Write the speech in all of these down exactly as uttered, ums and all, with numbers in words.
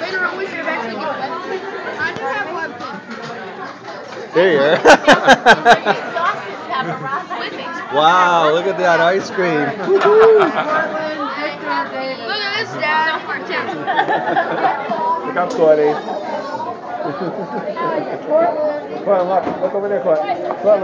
later on we should eventually get one. I do have one. There you are. Wow, look at that ice cream. Look at this, Dad. Look up, Courtney. Courtney, look. Look over there, Courtney. Courtney.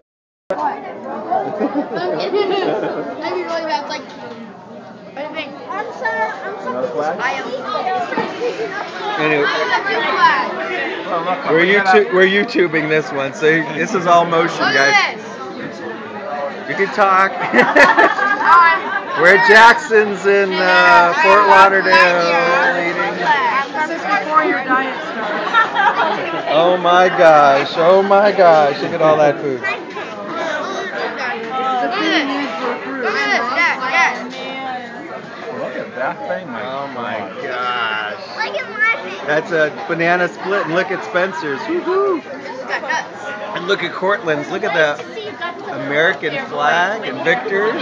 Maybe really bad. Like, I think. I'm sorry. I'm sorry. Another flag? I am. Anyway, I have a we're YouTube, we're YouTubing this one, so this is all motion, Look guys. at this. You can talk. We're at Jackson's in uh, Fort Lauderdale eating. This is before your diet starts. Oh my gosh! Oh my gosh! Look at all that food. Look at this. Look at this, Dad. Dad. Look at that thing, my Oh my gosh! Look at my face. That's a banana split, and look at Spencer's. Woohoo! This got nuts. And look at Cortland's. Look at the American flag and Victor's.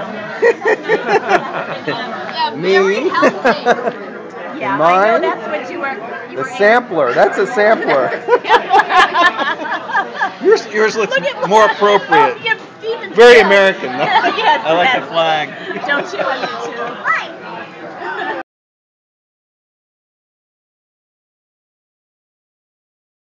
Me. Yeah, I Mine. know that's what you were. You The were sampler. That's a sampler. yours, yours looks Look at- more appropriate. Give Stephen Very Bill. American, though. Yes, I like yes. the flag. Don't you? I do too.